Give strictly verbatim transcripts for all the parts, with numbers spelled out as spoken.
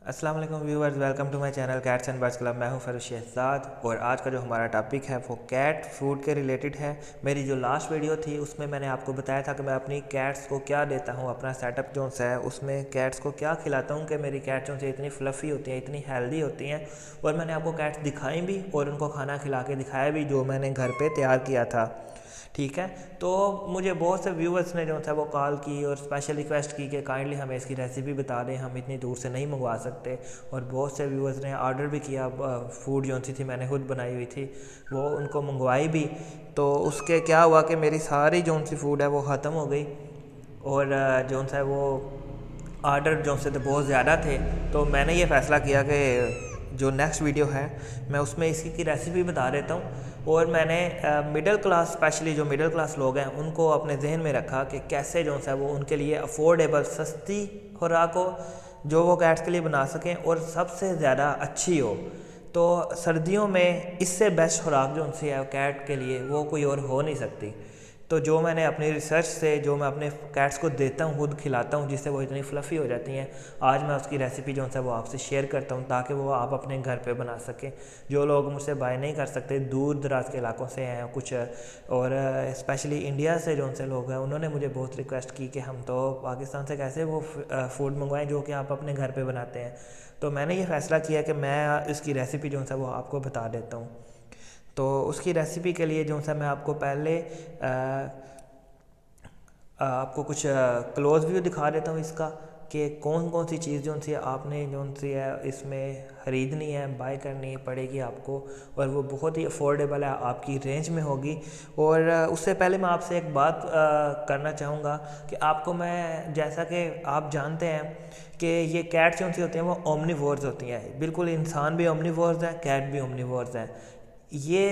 अस्सलाम वालेकुम viewers, welcome to my channel cats and birds club. मैं हूं फरूश शहजाद और आज का जो हमारा टॉपिक है वो कैट फूड के रिलेटेड है। मेरी जो लास्ट वीडियो थी उसमें मैंने आपको बताया था कि मैं अपनी कैट्स को क्या देता हूं, अपना सेटअप जो है उसमें कैट्स को क्या खिलाता हूं कि मेरी कैट्स जो इतनी फ्लफ़ी होती हैं, इतनी हेल्दी होती हैं। और मैंने आपको कैट्स दिखाई भी और उनको खाना खिला के दिखाया भी जो मैंने घर पर तैयार किया था। ठीक है, तो मुझे बहुत से व्यूवर्स ने जो था वो कॉल की और स्पेशल रिक्वेस्ट की कि काइंडली हमें इसकी रेसिपी बता दें, हम इतनी दूर से नहीं मंगवा सकते। और बहुत से व्यूवर्स ने ऑर्डर भी किया, फूड जो सी थी मैंने खुद बनाई हुई थी वो उनको मंगवाई भी। तो उसके क्या हुआ कि मेरी सारी जो सी फूड है वो ख़त्म हो गई और जो सा वो ऑर्डर जो से तो बहुत ज़्यादा थे। तो मैंने ये फ़ैसला किया कि जो नेक्स्ट वीडियो है मैं उसमें इसकी की रेसिपी बता देता हूँ। और मैंने मिडिल क्लास, स्पेशली जो मिडिल क्लास लोग हैं उनको अपने जहन में रखा कि कैसे जो है वो उनके लिए अफोर्डेबल, सस्ती खुराक हो जो वो कैट्स के लिए बना सकें और सबसे ज़्यादा अच्छी हो। तो सर्दियों में इससे बेस्ट खुराक जो उनसे है कैट के लिए वो कोई और हो नहीं सकती। तो जो मैंने अपनी रिसर्च से जो मैं अपने कैट्स को देता हूँ, खुद खिलाता हूँ, जिससे वो इतनी फ्लफ़ी हो जाती हैं, आज मैं उसकी रेसिपी जो है वो आपसे शेयर करता हूँ ताकि वो आप अपने घर पे बना सकें। जो लोग मुझसे बाय नहीं कर सकते, दूर दराज के इलाकों से हैं कुछ, और स्पेशली इंडिया से जो उनसे लोग हैं, उन्होंने मुझे बहुत रिक्वेस्ट की कि हम तो पाकिस्तान से कैसे वो फूड मंगवाएं जो कि आप अपने घर पर बनाते हैं। तो मैंने ये फ़ैसला किया कि मैं इसकी रेसिपी जो है वो आपको बता देता हूँ। तो उसकी रेसिपी के लिए जो है मैं आपको पहले आ, आ, आपको कुछ क्लोज व्यू दिखा देता हूँ इसका कि कौन कौन सी चीज़ जो सी आपने जो सी है इसमें ख़रीदनी है, बाय करनी पड़ेगी आपको, और वो बहुत ही अफोर्डेबल है, आपकी रेंज में होगी। और उससे पहले मैं आपसे एक बात आ, करना चाहूँगा कि आपको मैं, जैसा कि आप जानते हैं कि ये कैट्स जो सी होती हैं वो ओमनीवोर्स होती हैं, बिल्कुल इंसान भी ओमनीवोर्स हैं, कैट भी ओमनीवोर्स हैं। ये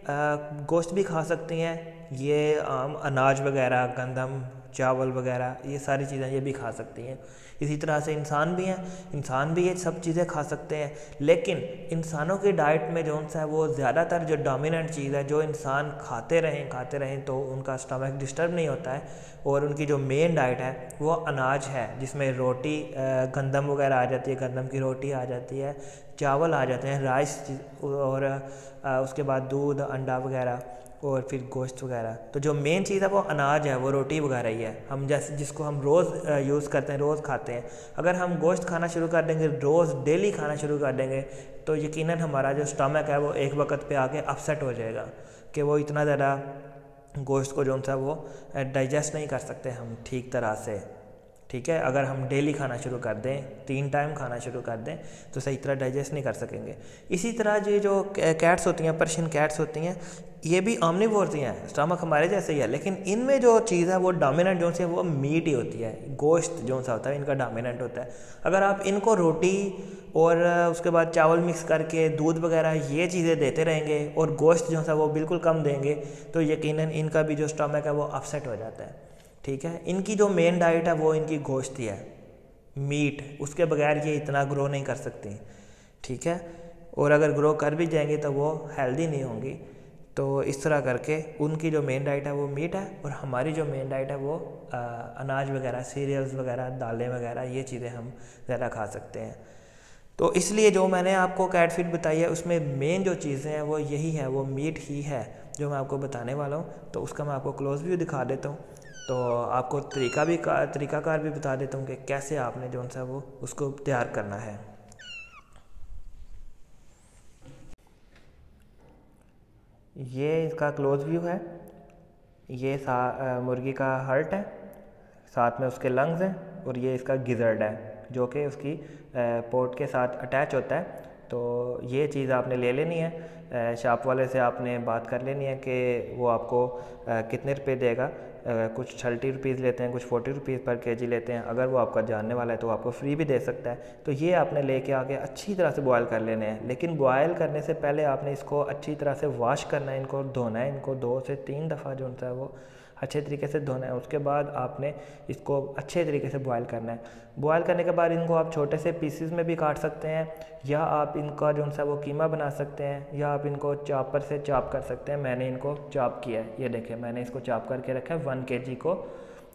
गोश्त भी खा सकती हैं, ये आम अनाज वगैरह, गंदम, चावल वगैरह, ये सारी चीज़ें ये भी खा सकती हैं। इसी तरह से इंसान भी हैं, इंसान भी ये सब चीज़ें खा सकते हैं। लेकिन इंसानों की डाइट में जो सा है वो ज़्यादातर जो डोमिनेंट चीज़ है, जो इंसान खाते रहें खाते रहें तो उनका स्टमक डिस्टर्ब नहीं होता है, और उनकी जो मेन डाइट है वो अनाज है, जिसमें रोटी, गंदम वगैरह आ जाती है, गंदम की रोटी आ जाती है, चावल आ जाते हैं, राइस, और उसके बाद दूध, अंडा वगैरह, और फिर गोश्त वगैरह। तो जो मेन चीज़ है वो अनाज है, वो रोटी वगैरह ही है। हम जैसे जिसको हम रोज़ यूज़ करते हैं, रोज़ खाते हैं, अगर हम गोश्त खाना शुरू कर देंगे, रोज़ डेली खाना शुरू कर देंगे, तो यकीनन हमारा जो स्टमक है वो एक वक्त पे आके अपसेट हो जाएगा कि वो इतना ज़्यादा गोश्त को जो सा वो डाइजेस्ट नहीं कर सकते हम ठीक तरह से। ठीक है, अगर हम डेली खाना शुरू कर दें, तीन टाइम खाना शुरू कर दें, तो सही तरह डाइजेस्ट नहीं कर सकेंगे। इसी तरह ये जो कैट्स होती हैं, पर्शियन कैट्स होती हैं, ये भी ओमनीवोर्स ही हैं, स्टमक हमारे जैसे ही है, लेकिन इनमें जो चीज़ है वो डोमिनेंट जो सी है वो मीट ही होती है, गोश्त जो सा होता है इनका डोमिनेंट होता है। अगर आप इनको रोटी और उसके बाद चावल मिक्स करके, दूध वगैरह ये चीज़ें देते रहेंगे और गोश्त जो सा वो बिल्कुल कम देंगे, तो यकीनन इनका भी जो स्टमक है वो अपसेट हो जाता है। ठीक है, इनकी जो मेन डाइट है वो इनकी गोश्त ही है, मीट, उसके बगैर ये इतना ग्रो नहीं कर सकती। ठीक है, और अगर ग्रो कर भी जाएंगी तो वो हेल्दी नहीं होंगी। तो इस तरह करके उनकी जो मेन डाइट है वो मीट है, और हमारी जो मेन डाइट है वो आ, अनाज वगैरह, सीरियल्स वगैरह, दालें वगैरह, ये चीज़ें हम ज़्यादा खा सकते हैं। तो इसलिए जो मैंने आपको कैट फीड बताई है उसमें मेन जो चीज़ें हैं वो यही है, वो मीट ही है जो मैं आपको बताने वाला हूँ। तो उसका मैं आपको क्लोज व्यू दिखा देता हूँ, तो आपको तरीका भी का तरीकाकार भी बता देता हूँ कि कैसे आपने जो सा वो उसको तैयार करना है। ये इसका क्लोज व्यू है, ये सा मुर्गी का हर्ट है, साथ में उसके लंग्स हैं, और ये इसका गिजर्ड है जो कि उसकी पोर्ट के साथ अटैच होता है। तो ये चीज़ आपने ले लेनी है, शॉप वाले से आपने बात कर लेनी है कि वो आपको कितने रुपए देगा। कुछ थर्टी रुपीज़ लेते हैं, कुछ फोर्टी रुपीज़ पर केजी लेते हैं। अगर वो आपका जानने वाला है तो आपको फ्री भी दे सकता है। तो ये आपने लेके आके अच्छी तरह से बॉयल कर लेने हैं, लेकिन बॉयल करने से पहले आपने इसको अच्छी तरह से वॉश करना है, इनको धोना है, इनको दो से तीन दफ़ा जो होता है वो अच्छे तरीके से धोना है। उसके बाद आपने इसको अच्छे तरीके से बॉयल करना है। बॉयल करने के बाद इनको आप छोटे से पीसेस में भी काट सकते हैं, या आप इनका जो सा वो कीमा बना सकते हैं, या आप इनको चॉपर से चॉप कर सकते हैं। मैंने इनको चॉप किया है, ये देखें, मैंने इसको चॉप करके रखा है वन केजी को।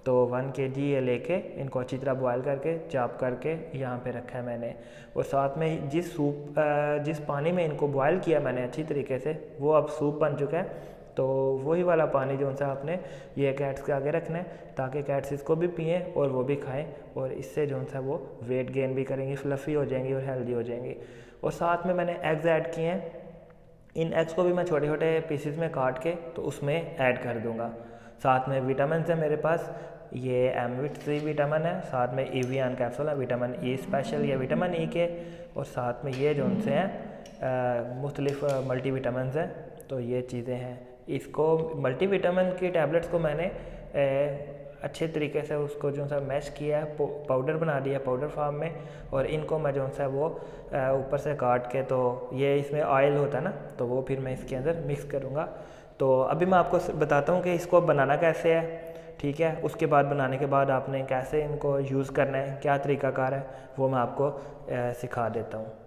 तो वन के जी ये लेके इनको अच्छी तरह बॉयल करके चॉप करके यहाँ पे रखा है मैंने। और साथ में जिस सूप जिस पानी में इनको बॉयल किया मैंने अच्छी तरीके से, वो अब सूप बन चुका है। तो वही वाला पानी जो सा आपने ये कैट्स के आगे रखना है ताकि कैट्स इसको भी पिएँ और वो भी खाएँ, और इससे जो सा वो वेट गेन भी करेंगी, फ्लफ़ी हो जाएंगी और हेल्दी हो जाएंगी। और साथ में मैंने एग्स ऐड किए हैं, इन एग्स को भी मैं छोटे छोटे पीसेस में काट के तो उसमें ऐड कर दूंगा। साथ में विटामिन है मेरे पास, ये एमविट सी विटामिन है, साथ में ईवियन कैप्सूल है विटामिन ई स्पेशल या विटामिन ई के, और साथ में ये जो उनसे हैं मुख्तलिफ मल्टी विटामिन हैं। तो ये चीज़ें हैं, इसको मल्टी विटामिन की टैबलेट्स को मैंने ए, अच्छे तरीके से उसको जो सा मैश किया है, पाउडर बना दिया पाउडर फॉर्म में, और इनको मैं जो सा वो ऊपर से काट के, तो ये इसमें ऑयल होता है ना, तो वो फिर मैं इसके अंदर मिक्स करूँगा। तो अभी मैं आपको बताता हूँ कि इसको बनाना कैसे है, ठीक है। उसके बाद बनाने के बाद आपने कैसे इनको यूज़ करना है, क्या तरीक़ाकार है, वो मैं आपको सिखा देता हूँ।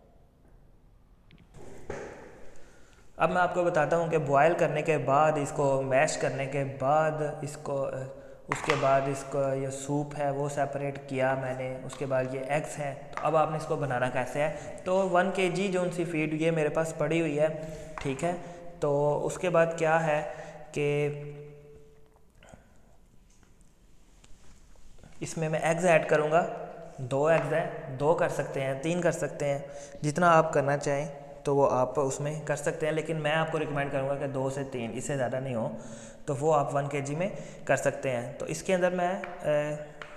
अब मैं आपको बताता हूँ कि बॉयल करने के बाद, इसको मैश करने के बाद, इसको उसके बाद इसको ये सूप है वो सेपरेट किया मैंने, उसके बाद ये एग्स हैं। तो अब आपने इसको बनाना कैसे है, तो वन के जी जो सी फीड ये मेरे पास पड़ी हुई है, ठीक है। तो उसके बाद क्या है कि इसमें मैं एग्स ऐड करूँगा, दो एग्स हैं, दो कर सकते हैं, तीन कर सकते हैं, जितना आप करना चाहें तो वो आप उसमें कर सकते हैं, लेकिन मैं आपको रिकमेंड करूँगा कि दो से तीन, इससे ज़्यादा नहीं हो, तो वो आप वन के जी में कर सकते हैं। तो इसके अंदर मैं ए,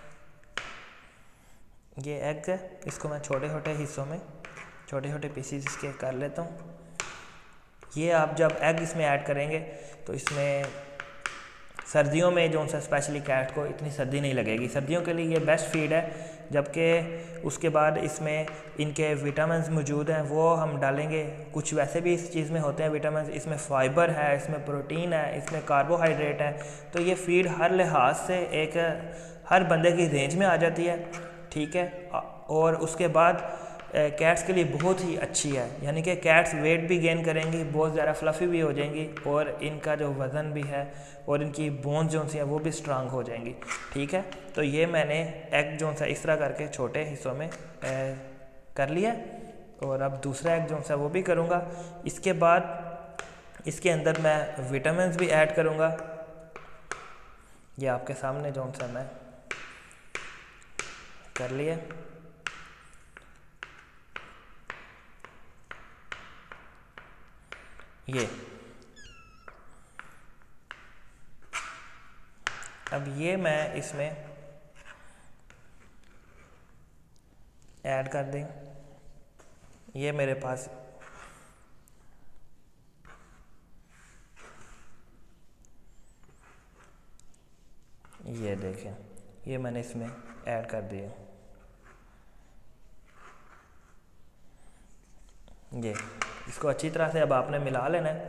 ये एग है, इसको मैं छोटे छोटे हिस्सों में छोटे छोटे पीसीज इसके कर लेता हूँ। ये आप जब एग इसमें ऐड करेंगे तो इसमें सर्दियों में जो सा स्पेशली कैट को इतनी सर्दी नहीं लगेगी, सर्दियों के लिए ये बेस्ट फीड है। जबकि उसके बाद इसमें इनके विटामिन्स मौजूद हैं, वो हम डालेंगे। कुछ वैसे भी इस चीज़ में होते हैं विटामिन्स, इसमें फ़ाइबर है, इसमें प्रोटीन है, इसमें कार्बोहाइड्रेट है। तो ये फीड हर लिहाज से एक हर बंदे की रेंज में आ जाती है, ठीक है। और उसके बाद कैट्स के लिए बहुत ही अच्छी है, यानी कि कैट्स वेट भी गेन करेंगी, बहुत ज़्यादा फ्लफ़ी भी हो जाएंगी, और इनका जो वज़न भी है और इनकी बोन्स जो सी हैं वो भी स्ट्रांग हो जाएंगी, ठीक है। तो ये मैंने एग जो सा इस तरह करके छोटे हिस्सों में ए, कर लिया, और अब दूसरा एग जो सा वो भी करूँगा। इसके बाद इसके अंदर मैं विटामिन्स भी ऐड करूँगा, ये आपके सामने जो सा मैं कर लिया। ये अब ये मैं इसमें ऐड कर दें, ये मेरे पास ये देखें, ये मैंने इसमें ऐड कर दिया। ये इसको अच्छी तरह से अब आपने मिला लेना है।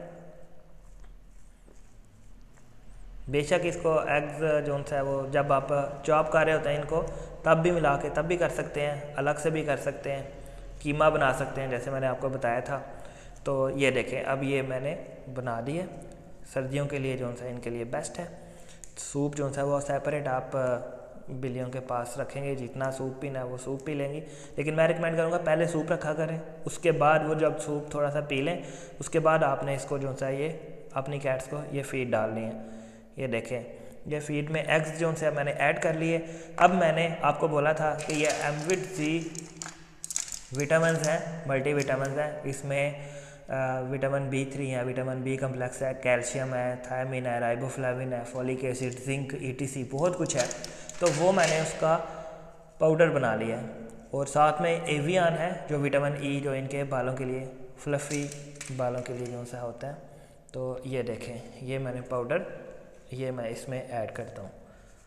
बेशक इसको एग्स जो सा है वो जब आप चॉप कर रहे होते हैं इनको, तब भी मिला के तब भी कर सकते हैं, अलग से भी कर सकते हैं, कीमा बना सकते हैं जैसे मैंने आपको बताया था। तो ये देखें, अब ये मैंने बना दिए, सर्दियों के लिए जो सा इनके लिए बेस्ट है। सूप जो सा वो सेपरेट आप बिल्लियों के पास रखेंगे, जितना सूप पीना है वो सूप पी लेंगी, लेकिन मैं रिकमेंड करूँगा पहले सूप रखा करें, उसके बाद वो जब सूप थोड़ा सा पी लें उसके बाद आपने इसको जो सा ये अपनी कैट्स को ये फीड डालनी है। ये देखें, ये फीड में एग्स जो से मैंने ऐड कर लिए। अब मैंने आपको बोला था कि ये एमविट सी विटामिन हैं, मल्टी विटामिन हैं, इसमें विटामिन बी थ्री है, विटामिन बी कम्प्लेक्स है, कैल्शियम है, थायमिन है, राइबोफ्लाविन है, फॉलिक एसिड, जिंक, ईटीसी, बहुत कुछ है। तो वो मैंने उसका पाउडर बना लिया है, और साथ में एवियन है जो विटामिन ई जो इनके बालों के लिए, फ्लफ़ी बालों के लिए जो सा होता है। तो ये देखें, ये मैंने पाउडर ये मैं इसमें ऐड करता हूँ।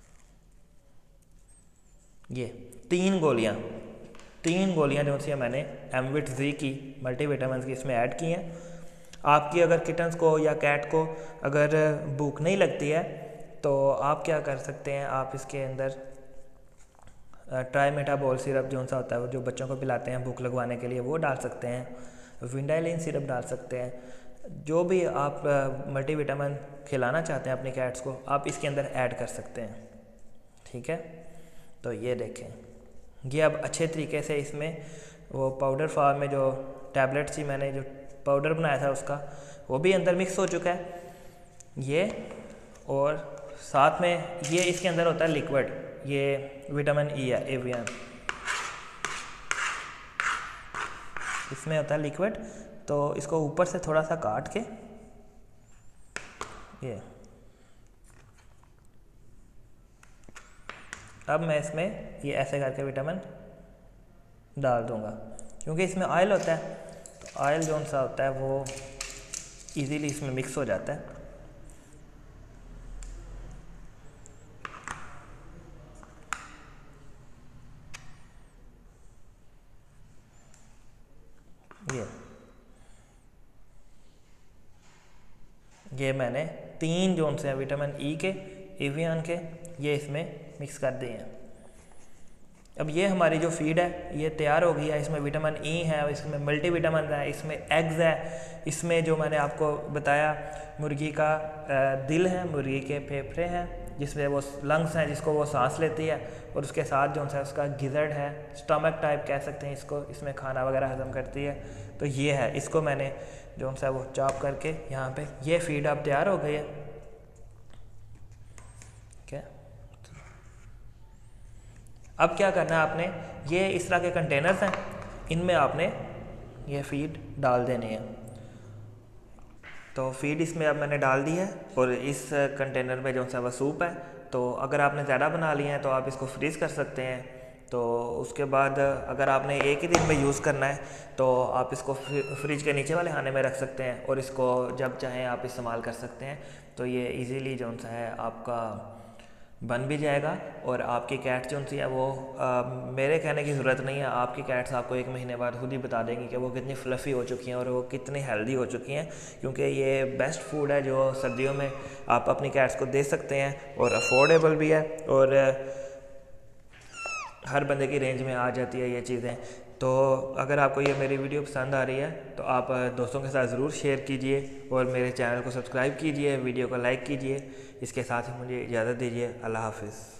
ये तीन गोलियाँ तीन गोलियाँ जो सी मैंने एमविट जी की मल्टीविटामिन की इसमें ऐड की हैं। आपकी अगर किटन्स को या कैट को अगर भूख नहीं लगती है तो आप क्या कर सकते हैं, आप इसके अंदर ट्राइमेटाबोल सिरप जो सा होता है वो जो बच्चों को पिलाते हैं भूख लगवाने के लिए, वो डाल सकते हैं, विंडाइलिन सिरप डाल सकते हैं, जो भी आप मल्टीविटामिन खिलाना चाहते हैं अपनी कैट्स को आप इसके अंदर ऐड कर सकते हैं। ठीक है। तो ये देखें, ये अब अच्छे तरीके से इसमें वो पाउडर फॉर्म में जो टैबलेट थी, मैंने जो पाउडर बनाया था उसका, वो भी अंदर मिक्स हो चुका है ये। और साथ में ये इसके अंदर होता है लिक्विड, ये विटामिन ई है, एवियन, इसमें होता है लिक्विड। तो इसको ऊपर से थोड़ा सा काट के ये, अब मैं इसमें ये ऐसे करके विटामिन डाल दूंगा, क्योंकि इसमें ऑयल होता है, तो ऑयल जो सा होता है वो इजीली इसमें मिक्स हो जाता है। ये ये मैंने तीन जोन से विटामिन ई के, एवियन के, ये इसमें मिक्स कर दिए हैं। अब ये हमारी जो फीड है ये तैयार हो गई है। इसमें विटामिन ई है, इसमें मल्टी विटामिन है, इसमें एग्स है, इसमें जो मैंने आपको बताया मुर्गी का दिल है, मुर्गी के फेफड़े हैं, जिसमें वो लंग्स हैं जिसको वो सांस लेती है, और उसके साथ जो है उसका गिजर्ड है, स्टमक टाइप कह सकते हैं इसको, इसमें खाना वगैरह हजम करती है। तो ये है, इसको मैंने जो है वो चॉप करके यहाँ पे ये फीड अब तैयार हो गई है। ठीक है, अब क्या करना है आपने, ये इस तरह के कंटेनर्स हैं, इनमें आपने ये फीड डाल देनी है। तो फीड इसमें अब मैंने डाल दी है, और इस कंटेनर में जो सा वो सूप है। तो अगर आपने ज़्यादा बना लिए हैं तो आप इसको फ्रीज़ कर सकते हैं। तो उसके बाद अगर आपने एक ही दिन में यूज़ करना है तो आप इसको फ्रिज के नीचे वाले खाने में रख सकते हैं, और इसको जब चाहें आप इस्तेमाल कर सकते हैं। तो ये इजीली जो सा है आपका बन भी जाएगा, और आपकी कैट जो सी है वो आ, मेरे कहने की ज़रूरत नहीं है, आपकी कैट्स आपको एक महीने बाद खुद ही बता देंगी कि वो कितनी फ्लफ़ी हो चुकी हैं और वो कितनी हेल्दी हो चुकी हैं, क्योंकि ये बेस्ट फूड है जो सर्दियों में आप अपनी कैट्स को दे सकते हैं, और अफोर्डेबल भी है, और हर बंदे की रेंज में आ जाती है ये चीज़ें। तो अगर आपको ये मेरी वीडियो पसंद आ रही है तो आप दोस्तों के साथ ज़रूर शेयर कीजिए, और मेरे चैनल को सब्सक्राइब कीजिए, वीडियो को लाइक कीजिए। इसके साथ ही मुझे इजाज़त दीजिए। अल्लाह हाफ़िज़।